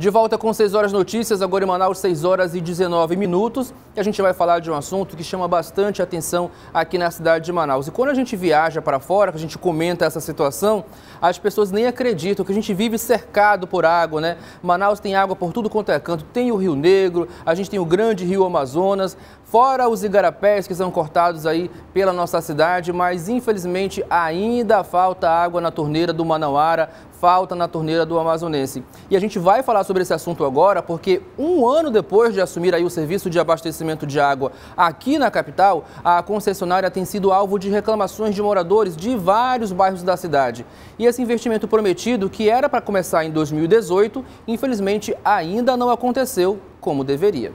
De volta com 6 horas notícias, agora em Manaus, 6 horas e 19 minutos. E a gente vai falar de um assunto que chama bastante atenção aqui na cidade de Manaus. E quando a gente viaja para fora, que a gente comenta essa situação, as pessoas nem acreditam que a gente vive cercado por água, né? Manaus tem água por tudo quanto é canto. Tem o Rio Negro, a gente tem o grande Rio Amazonas, fora os igarapés que são cortados aí pela nossa cidade, mas infelizmente ainda falta água na torneira do Manauara, falta na torneira do Amazonense. E a gente vai falar sobre esse assunto agora porque um ano depois de assumir aí o serviço de abastecimento de água aqui na capital, a concessionária tem sido alvo de reclamações de moradores de vários bairros da cidade. E esse investimento prometido, que era para começar em 2018, infelizmente ainda não aconteceu como deveria.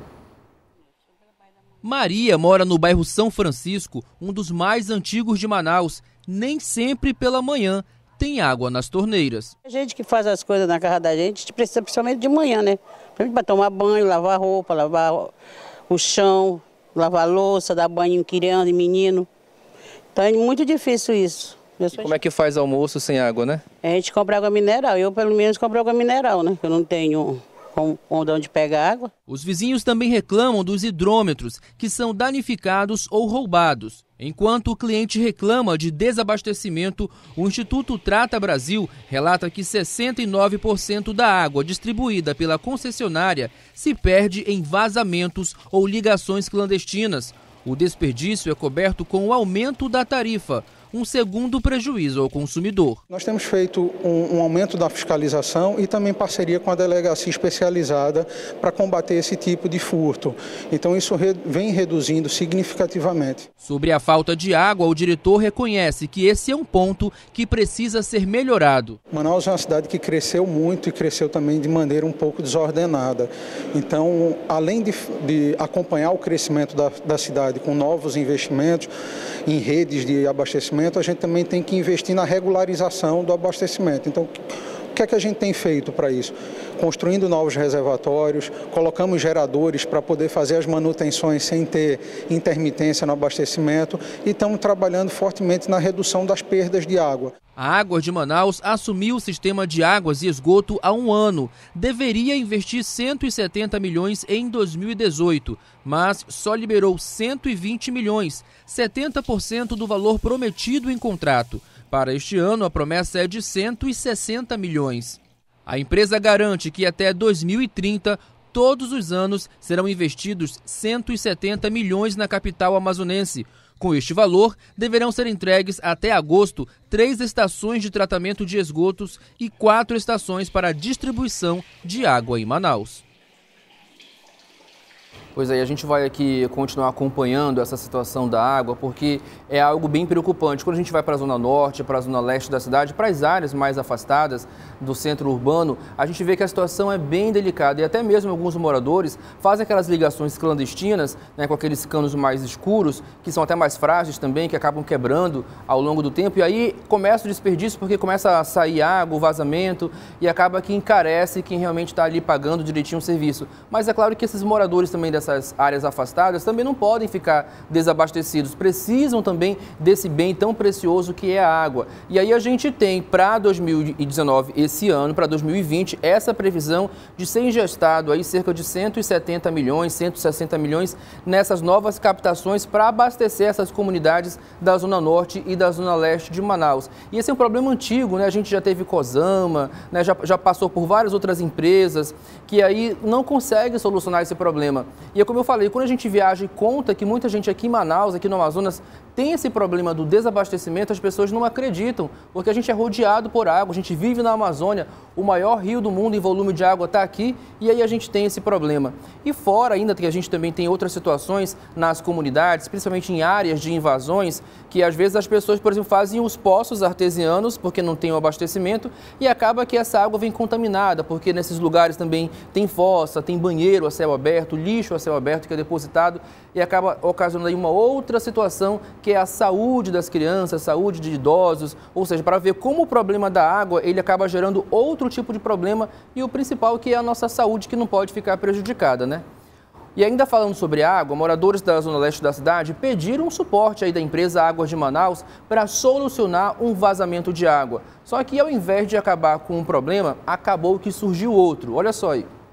Maria mora no bairro São Francisco, um dos mais antigos de Manaus. Nem sempre pela manhã tem água nas torneiras. A gente que faz as coisas na casa da gente precisa principalmente de manhã, né? Para tomar banho, lavar roupa, lavar o chão, lavar louça, dar banho em criança e menino. Então é muito difícil isso. E como é que faz almoço sem água, né? A gente compra água mineral, eu pelo menos compro água mineral, né? Eu não tenho onde pegar água. Os vizinhos também reclamam dos hidrômetros, que são danificados ou roubados. Enquanto o cliente reclama de desabastecimento, o Instituto Trata Brasil relata que 69% da água distribuída pela concessionária se perde em vazamentos ou ligações clandestinas. O desperdício é coberto com o aumento da tarifa, um segundo prejuízo ao consumidor. Nós temos feito um aumento da fiscalização e também parceria com a delegacia especializada para combater esse tipo de furto. Então isso vem reduzindo significativamente. Sobre a falta de água, o diretor reconhece que esse é um ponto que precisa ser melhorado. Manaus é uma cidade que cresceu muito e cresceu também de maneira um pouco desordenada. Então, além de acompanhar o crescimento da cidade com novos investimentos em redes de abastecimento, a gente também tem que investir na regularização do abastecimento. Então, o que é que a gente tem feito para isso? Construindo novos reservatórios, colocamos geradores para poder fazer as manutenções sem ter intermitência no abastecimento e estamos trabalhando fortemente na redução das perdas de água. A Águas de Manaus assumiu o sistema de águas e esgoto há um ano. Deveria investir 170 milhões em 2018, mas só liberou 120 milhões, 70% do valor prometido em contrato. Para este ano, a promessa é de 160 milhões. A empresa garante que até 2030, todos os anos, serão investidos 170 milhões na capital amazonense. Com este valor, deverão ser entregues até agosto 3 estações de tratamento de esgotos e 4 estações para distribuição de água em Manaus. Pois aí, a gente vai aqui continuar acompanhando essa situação da água, porque é algo bem preocupante. Quando a gente vai para a zona norte, para a zona leste da cidade, para as áreas mais afastadas do centro urbano, a gente vê que a situação é bem delicada e até mesmo alguns moradores fazem aquelas ligações clandestinas, né, com aqueles canos mais escuros, que são até mais frágeis também, que acabam quebrando ao longo do tempo. E aí começa o desperdício porque começa a sair água, o vazamento, e acaba que encarece quem realmente está ali pagando direitinho o serviço. Mas é claro que esses moradores também dessas áreas afastadas também não podem ficar desabastecidos, precisam também desse bem tão precioso que é a água. E aí a gente tem para 2019, esse ano, para 2020, essa previsão de ser ingestado aí cerca de 170 milhões, 160 milhões nessas novas captações para abastecer essas comunidades da Zona Norte e da Zona Leste de Manaus. E esse é um problema antigo, né? A gente já teve Cosama, né? Já passou por várias outras empresas que aí não conseguem solucionar esse problema. E é como eu falei, quando a gente viaja e conta que muita gente aqui em Manaus, aqui no Amazonas, tem esse problema do desabastecimento, as pessoas não acreditam, porque a gente é rodeado por água, a gente vive na Amazônia, o maior rio do mundo em volume de água está aqui, e aí a gente tem esse problema. E fora ainda que a gente também tem outras situações nas comunidades, principalmente em áreas de invasões, que às vezes as pessoas, por exemplo, fazem os poços artesianos, porque não tem o abastecimento, e acaba que essa água vem contaminada, porque nesses lugares também tem fossa, tem banheiro a céu aberto, lixo a céu aberto que é depositado, e acaba ocasionando aí uma outra situação, que é a saúde das crianças, saúde de idosos, ou seja, para ver como o problema da água, ele acaba gerando outro tipo de problema, e o principal que é a nossa saúde, que não pode ficar prejudicada, né? E ainda falando sobre água, moradores da Zona Leste da cidade pediram um suporte aí da empresa Águas de Manaus para solucionar um vazamento de água. Só que ao invés de acabar com um problema, acabou que surgiu outro. Olha só aí.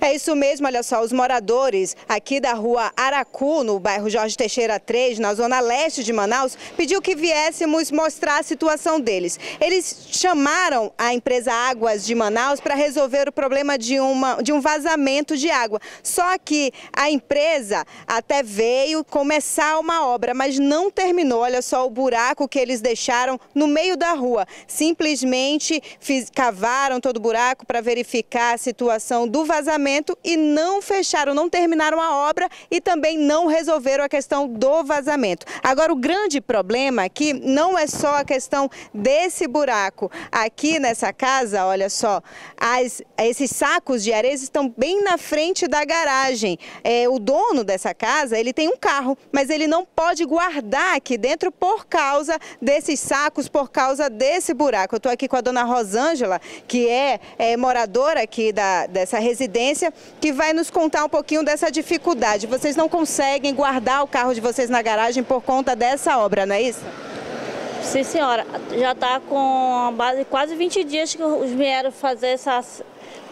É isso mesmo, olha só, os moradores aqui da rua Aracu, no bairro Jorge Teixeira 3, na zona leste de Manaus, pediu que viéssemos mostrar a situação deles. Eles chamaram a empresa Águas de Manaus para resolver o problema de um vazamento de água. Só que a empresa até veio começar uma obra, mas não terminou. Olha só o buraco que eles deixaram no meio da rua. Simplesmente cavaram todo o buraco para verificar a situação do vazamento e não fecharam, não terminaram a obra e também não resolveram a questão do vazamento. Agora, o grande problema aqui não é só a questão desse buraco. Aqui nessa casa, olha só, esses sacos de areia estão bem na frente da garagem. O dono dessa casa, ele tem um carro, mas ele não pode guardar aqui dentro por causa desses sacos, por causa desse buraco. Eu estou aqui com a dona Rosângela, que é moradora aqui dessa residência, que vai nos contar um pouquinho dessa dificuldade. Vocês não conseguem guardar o carro de vocês na garagem por conta dessa obra, não é isso? Sim, senhora. Já está com a base quase 20 dias que os vieram fazer essas...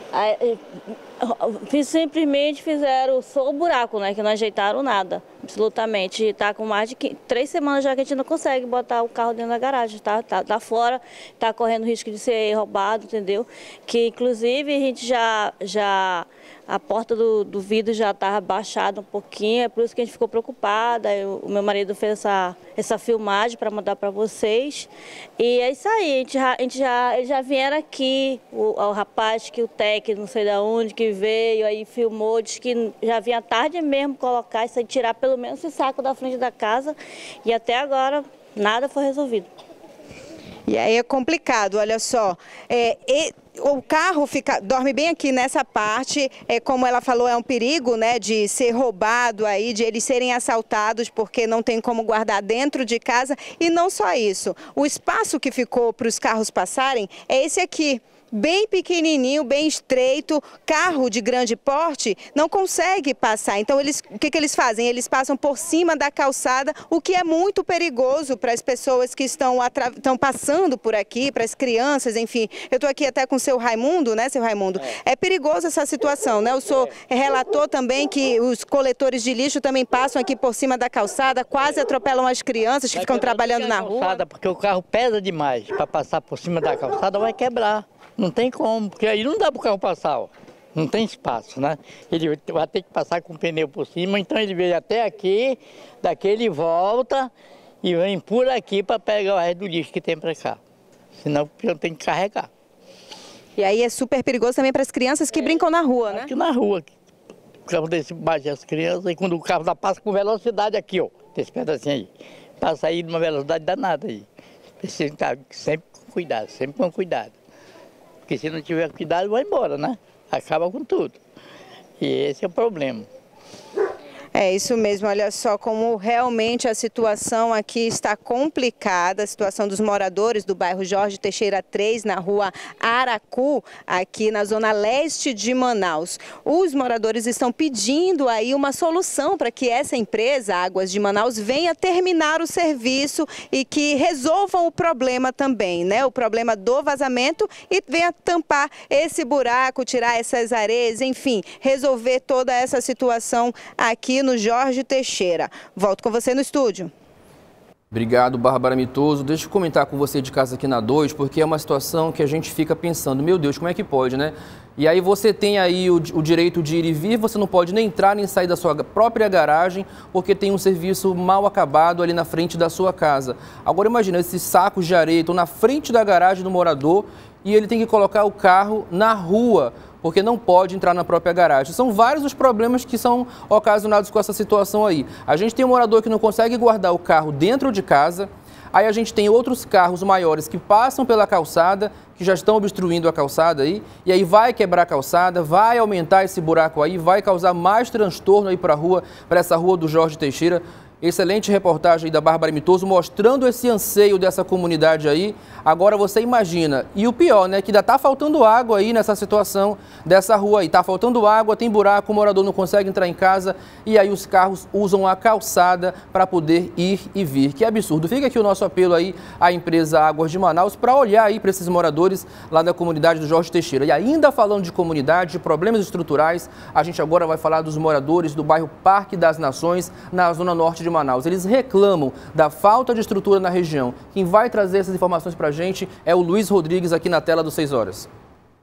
Simplesmente fizeram só o buraco, né? Que não ajeitaram nada, absolutamente. Está com mais de 3 semanas já que a gente não consegue botar o carro dentro da garagem, tá fora, está correndo risco de ser roubado, entendeu? Que inclusive a gente a porta do vidro já estava baixada um pouquinho, é por isso que a gente ficou preocupada. O meu marido fez essa filmagem para mandar para vocês. E é isso aí, eles já vieram aqui, o rapaz, o técnico, não sei de onde, que veio, aí filmou, disse que já vinha tarde mesmo colocar isso aí, tirar pelo menos esse saco da frente da casa. E até agora nada foi resolvido. E aí é complicado, olha só. O carro dorme bem aqui nessa parte, como ela falou, é um perigo, né, de ser roubado aí, de eles serem assaltados porque não tem como guardar dentro de casa. E não só isso, o espaço que ficou para os carros passarem é esse aqui. Bem pequenininho, bem estreito, carro de grande porte não consegue passar. Então, o que eles fazem? Eles passam por cima da calçada, o que é muito perigoso para as pessoas que estão passando por aqui, para as crianças, enfim. Eu estou aqui até com o seu Raimundo, né, seu Raimundo? É perigoso essa situação, né? O senhor relatou também que os coletores de lixo também passam aqui por cima da calçada, quase atropelam as crianças que ficam trabalhando na rua. Porque o carro pesa demais, para passar por cima da calçada vai quebrar. Não tem como, porque aí não dá para o carro passar, ó. Não tem espaço, né? Ele vai ter que passar com o pneu por cima, então ele veio até aqui, daqui ele volta e vem por aqui para pegar o resto do lixo que tem para cá. Senão eu tenho que carregar. E aí é super perigoso também para as crianças que brincam na rua, né? Aqui na rua, o carro desse bate as crianças e quando o carro passa com velocidade aqui, ó, desse pedacinho aí, passa aí numa velocidade danada aí. Precisa estar sempre com cuidado, sempre com cuidado. Porque se não tiver cuidado, vai embora, né? Acaba com tudo. E esse é o problema. É isso mesmo, olha só como realmente a situação aqui está complicada, a situação dos moradores do bairro Jorge Teixeira 3, na rua Aracu, aqui na zona leste de Manaus. Os moradores estão pedindo aí uma solução para que essa empresa, Águas de Manaus, venha terminar o serviço e que resolvam o problema também, né? O problema do vazamento e venha tampar esse buraco, tirar essas areias, enfim, resolver toda essa situação aqui no Jorge Teixeira. Volto com você no estúdio. Obrigado, Bárbara Mitoso. Deixa eu comentar com você de casa aqui na 2, porque é uma situação que a gente fica pensando, meu Deus, como é que pode, né? E aí você tem aí o direito de ir e vir, você não pode nem entrar nem sair da sua própria garagem, porque tem um serviço mal acabado ali na frente da sua casa. Agora imagina, esses sacos de areia estão na frente da garagem do morador e ele tem que colocar o carro na rua, porque não pode entrar na própria garagem. São vários os problemas que são ocasionados com essa situação aí. A gente tem um morador que não consegue guardar o carro dentro de casa, aí a gente tem outros carros maiores que passam pela calçada, que já estão obstruindo a calçada aí, e aí vai quebrar a calçada, vai aumentar esse buraco aí, vai causar mais transtorno aí para essa rua do Jorge Teixeira. Excelente reportagem aí da Bárbara Mitoso, mostrando esse anseio dessa comunidade aí. Agora você imagina, e o pior, né, que ainda está faltando água aí nessa situação dessa rua aí. Está faltando água, tem buraco, o morador não consegue entrar em casa e aí os carros usam a calçada para poder ir e vir. Que absurdo. Fica aqui o nosso apelo aí à empresa Águas de Manaus para olhar aí para esses moradores lá da comunidade do Jorge Teixeira. E ainda falando de comunidade, de problemas estruturais, a gente agora vai falar dos moradores do bairro Parque das Nações, na zona norte de Manaus. Eles reclamam da falta de estrutura na região. Quem vai trazer essas informações para a gente é o Luiz Rodrigues, aqui na tela do 6 Horas.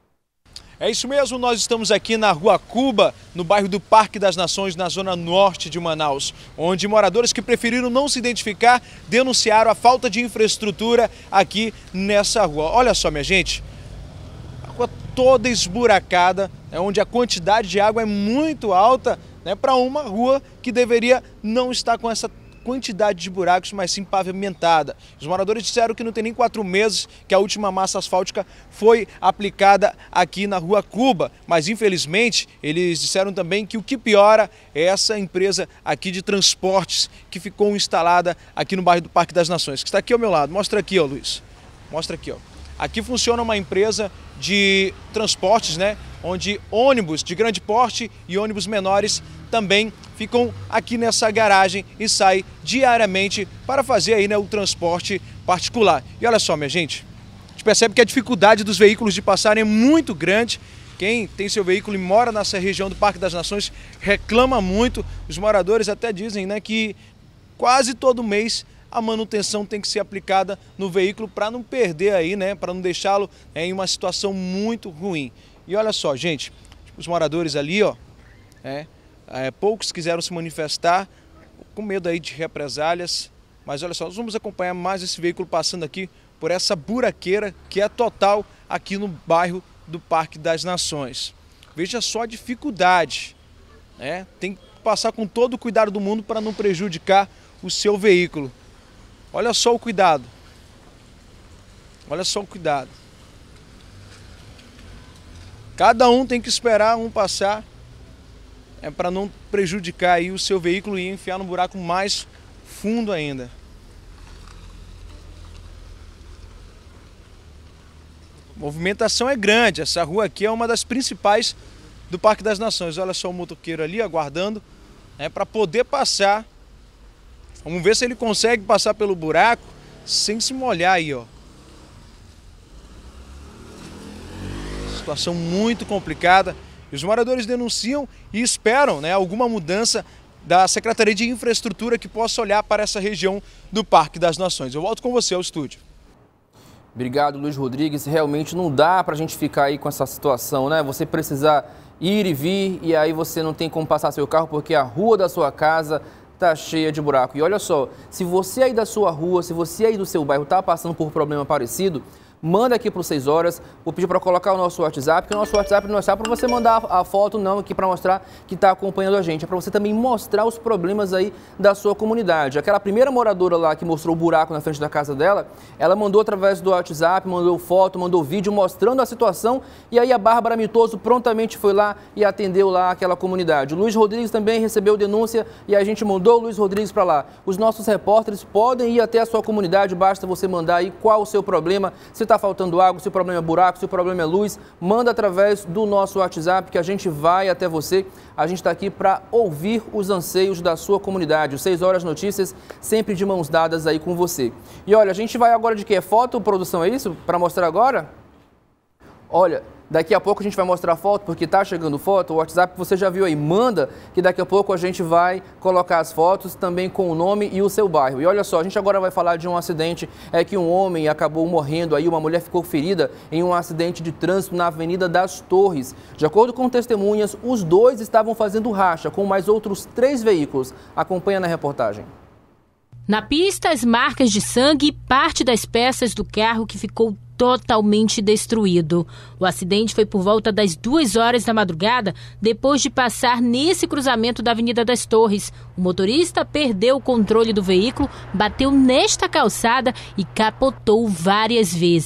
É isso mesmo, nós estamos aqui na Rua Cuba, no bairro do Parque das Nações, na zona norte de Manaus, onde moradores que preferiram não se identificar denunciaram a falta de infraestrutura aqui nessa rua. Olha só, minha gente, a rua toda esburacada, onde a quantidade de água é muito alta, né, para uma rua que deveria não estar com essa quantidade de buracos, mas sim pavimentada. Os moradores disseram que não tem nem 4 meses que a última massa asfáltica foi aplicada aqui na Rua Cuba, mas infelizmente eles disseram também que o que piora é essa empresa aqui de transportes que ficou instalada aqui no bairro do Parque das Nações, que está aqui ao meu lado. Mostra aqui, ó, Luiz. Mostra aqui, ó. Aqui funciona uma empresa de transportes, né, onde ônibus de grande porte e ônibus menores também ficam aqui nessa garagem e saem diariamente para fazer aí, né, o transporte particular. E olha só, minha gente, a gente percebe que a dificuldade dos veículos de passarem é muito grande. Quem tem seu veículo e mora nessa região do Parque das Nações reclama muito. Os moradores até dizem, né, que quase todo mês a manutenção tem que ser aplicada no veículo para não perder aí, né, para não deixá-lo em uma situação muito ruim. E olha só, gente, os moradores ali, ó, poucos quiseram se manifestar com medo aí de represálias, mas olha só, nós vamos acompanhar mais esse veículo passando aqui por essa buraqueira que é total aqui no bairro do Parque das Nações. Veja só a dificuldade, né? Tem que passar com todo o cuidado do mundo para não prejudicar o seu veículo. Olha só o cuidado. Olha só o cuidado. Cada um tem que esperar um passar para não prejudicar aí o seu veículo e enfiar no buraco mais fundo ainda. A movimentação é grande. Essa rua aqui é uma das principais do Parque das Nações. Olha só o motoqueiro ali aguardando, para poder passar. Vamos ver se ele consegue passar pelo buraco sem se molhar aí, ó. Situação muito complicada. E os moradores denunciam e esperam, né, alguma mudança da Secretaria de Infraestrutura que possa olhar para essa região do Parque das Nações. Eu volto com você ao estúdio. Obrigado, Luiz Rodrigues. Realmente não dá para a gente ficar aí com essa situação, né? Você precisar ir e vir e aí você não tem como passar seu carro porque a rua da sua casa está cheia de buraco. E olha só, se você aí da sua rua, se você aí do seu bairro está passando por problema parecido, manda aqui para o 6 Horas, vou pedir para colocar o nosso WhatsApp, que o nosso WhatsApp não é só para você mandar a foto, não, aqui para mostrar que está acompanhando a gente, é para você também mostrar os problemas aí da sua comunidade. Aquela primeira moradora lá que mostrou o buraco na frente da casa dela, ela mandou através do WhatsApp, mandou foto, mandou vídeo mostrando a situação e aí a Bárbara Mitoso prontamente foi lá e atendeu lá aquela comunidade. O Luiz Rodrigues também recebeu denúncia e a gente mandou o Luiz Rodrigues para lá. Os nossos repórteres podem ir até a sua comunidade, basta você mandar aí qual o seu problema, se está faltando água, se o problema é buraco, se o problema é luz, manda através do nosso WhatsApp que a gente vai até você. A gente está aqui para ouvir os anseios da sua comunidade. O 6 Horas Notícias sempre de mãos dadas aí com você. E olha, a gente vai agora de quê? Foto, produção, é isso? Para mostrar agora? Olha, daqui a pouco a gente vai mostrar foto, porque está chegando foto, o WhatsApp você já viu aí, manda que daqui a pouco a gente vai colocar as fotos também com o nome e o seu bairro. E olha só, a gente agora vai falar de um acidente que um homem acabou morrendo aí, uma mulher ficou ferida em um acidente de trânsito na Avenida das Torres. De acordo com testemunhas, os dois estavam fazendo racha com mais outros 3 veículos. Acompanha na reportagem. Na pista, as marcas de sangue e parte das peças do carro que ficou totalmente destruído. O acidente foi por volta das 2 horas da madrugada, depois de passar nesse cruzamento da Avenida das Torres. O motorista perdeu o controle do veículo, bateu nesta calçada e capotou várias vezes.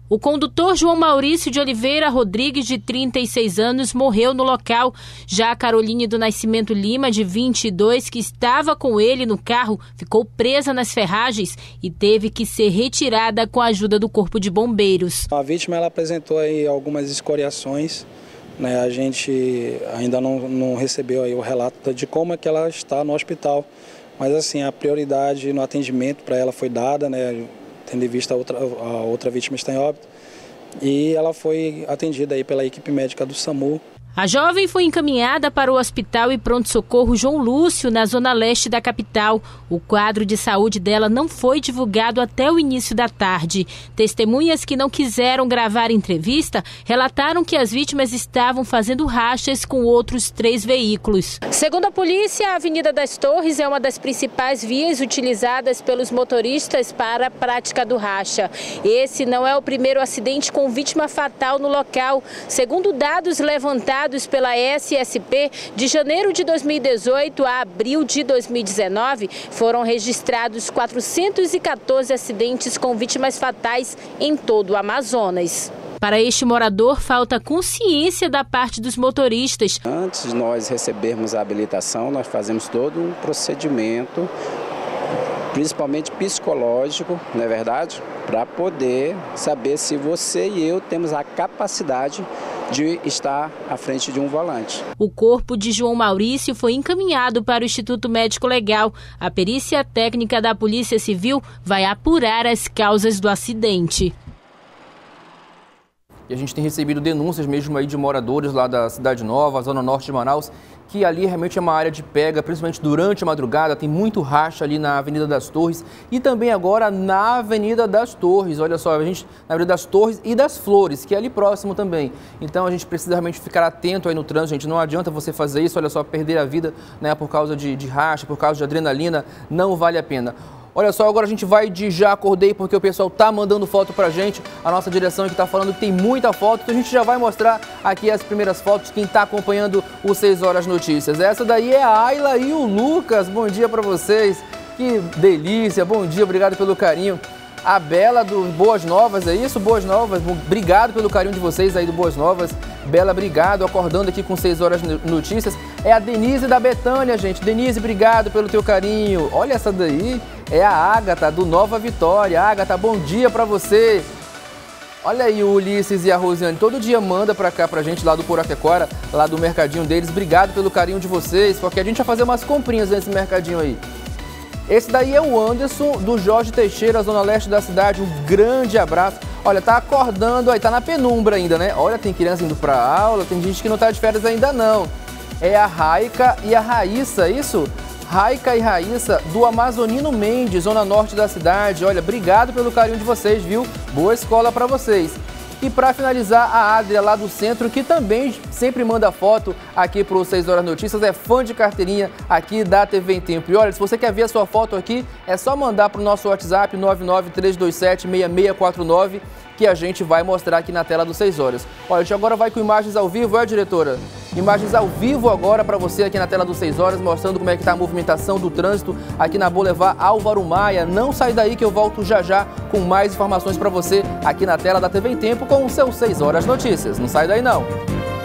O condutor João Maurício de Oliveira Rodrigues, de 36 anos, morreu no local. Já a Caroline do Nascimento Lima, de 22, que estava com ele no carro, ficou presa nas ferragens e teve que ser retirada com a ajuda do Corpo de Bombeiros. A vítima ela apresentou aí algumas escoriações, né? A gente ainda não recebeu aí o relato de como é que ela está no hospital, mas assim, a prioridade no atendimento para ela foi dada, né? Tendo em vista a outra vítima está em óbito, e ela foi atendida aí pela equipe médica do SAMU. A jovem foi encaminhada para o Hospital e Pronto-Socorro João Lúcio, na zona leste da capital. O quadro de saúde dela não foi divulgado até o início da tarde. Testemunhas que não quiseram gravar entrevista relataram que as vítimas estavam fazendo rachas com outros 3 veículos. Segundo a polícia, a Avenida das Torres é uma das principais vias utilizadas pelos motoristas para a prática do racha. Esse não é o primeiro acidente com vítima fatal no local. Segundo dados levantados pela SSP, de janeiro de 2018 a abril de 2019, foram registrados 414 acidentes com vítimas fatais em todo o Amazonas. Para este morador, falta consciência da parte dos motoristas. Antes de nós recebermos a habilitação, nós fazemos todo um procedimento, principalmente psicológico, não é verdade? Para poder saber se você e eu temos a capacidade de estar à frente de um volante. O corpo de João Maurício foi encaminhado para o Instituto Médico Legal. A perícia técnica da Polícia Civil vai apurar as causas do acidente. E a gente tem recebido denúncias mesmo aí de moradores lá da Cidade Nova, zona norte de Manaus, que ali realmente é uma área de pega, principalmente durante a madrugada, tem muito racha ali na Avenida das Torres e também agora na Avenida das Torres. Olha só, a gente na Avenida das Torres e das Flores, que é ali próximo também. Então a gente precisa realmente ficar atento aí no trânsito, gente. Não adianta você fazer isso, olha só, perder a vida, né, por causa de racha, por causa de adrenalina, não vale a pena. Olha só, agora a gente vai de Já Acordei, porque o pessoal tá mandando foto pra gente. A nossa direção aqui tá falando que tem muita foto, então a gente já vai mostrar aqui as primeiras fotos, quem tá acompanhando o 6 Horas Notícias. Essa daí é a Ayla e o Lucas. Bom dia pra vocês. Que delícia, bom dia, obrigado pelo carinho. A Bela do Boas Novas, é isso? Boas Novas, obrigado pelo carinho de vocês aí do Boas Novas. Bela, obrigado, acordando aqui com 6 Horas Notícias. É a Denise da Betânia, gente. Denise, obrigado pelo teu carinho. Olha essa daí, é a Ágata do Nova Vitória. Ágata, bom dia pra você. Olha aí o Ulisses e a Rosiane, todo dia manda pra cá pra gente lá do Poraquecora, lá do mercadinho deles. Obrigado pelo carinho de vocês, porque a gente vai fazer umas comprinhas nesse mercadinho aí. Esse daí é o Anderson, do Jorge Teixeira, zona leste da cidade. Um grande abraço. Olha, tá acordando aí, tá na penumbra ainda, né? Olha, tem criança indo pra aula, tem gente que não tá de férias ainda não. É a Raica e a Raíssa, isso? Raica e Raíssa, do Amazonino Mendes, zona norte da cidade. Olha, obrigado pelo carinho de vocês, viu? Boa escola pra vocês. E para finalizar, a Adria lá do centro, que também sempre manda foto aqui para o 6 Horas Notícias, é fã de carteirinha aqui da TV em Tempo. E olha, se você quer ver a sua foto aqui, é só mandar para o nosso WhatsApp 993276649, que a gente vai mostrar aqui na tela do 6 Horas. Olha, a gente agora vai com imagens ao vivo, diretora? Imagens ao vivo agora para você aqui na tela do 6 Horas, mostrando como é que está a movimentação do trânsito aqui na Boulevard Álvaro Maia. Não sai daí que eu volto já já com mais informações para você aqui na tela da TV em Tempo com o seu 6 Horas Notícias. Não sai daí não.